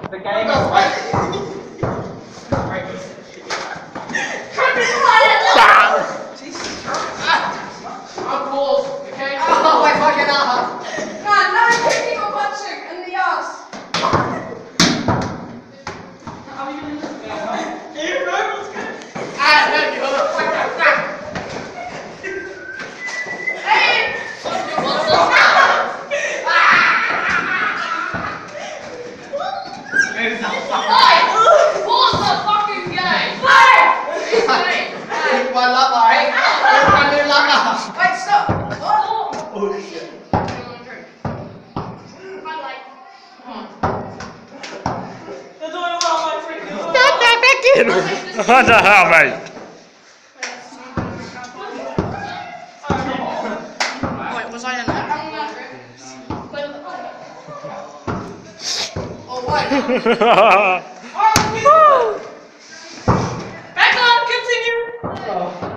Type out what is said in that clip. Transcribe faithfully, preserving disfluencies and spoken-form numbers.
The game is right. Jesus Christ. I'm cool, okay? Oh my fucking arm. Man, now I'm kicking or punching in the ass. Are we gonna listen to that? You know what's good? Ah, no, you hold up. Hey! What's up? Pause the fucking game! Hey! Hey, one lover, hey? One new lover. Wait, stop! Oh! Oh shit. What the hell, mate? Wait, was I in there? Oh, wait. Back on, continue! Oh.